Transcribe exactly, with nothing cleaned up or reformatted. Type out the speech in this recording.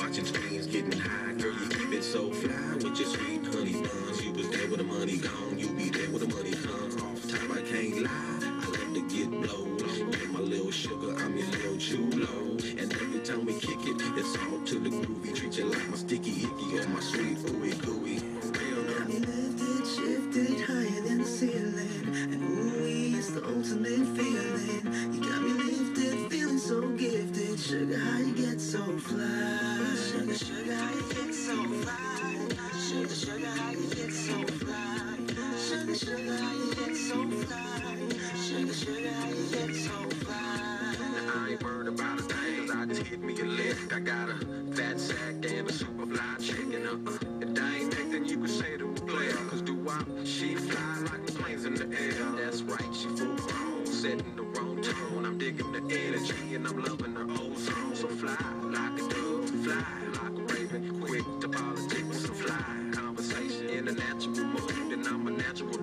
watching screens, getting high. Girl, you keep it so fly with your sweet honey buns. You was there with the money gone, you be there with the money comes. Off top, I can't lie, I love to get blowed. You're my little sugar, I'm your little chulo. And every time we kick it, it's all to the groovy. Treat you like my sticky icky or my sweet ooey gooey. Real got me lifted, shifted higher than the ceiling. And ooh, it's the ultimate feeling. You got me lifted, feeling so gifted. Sugar, how you get so fly? Sugar, sugar, how you get so fly? Sugar, sugar, how you get so fly? Sugar, sugar, how you get so fly? Sugar, sugar, how you get so fly? Now I ain't worried about a thing, 'cause I just hit me a lick. I got a fat sack and a super fly chicken. Uh-uh. If I ain't nothing you can say to a player, 'cause do I? She fly like planes in the air. That's right, she full grown, setting the wrong tone. I'm digging the energy and I'm loving the ozone. So fly like a dove, fly like a raven. Quick to politics with some fly conversation in a natural mood, and I'm a natural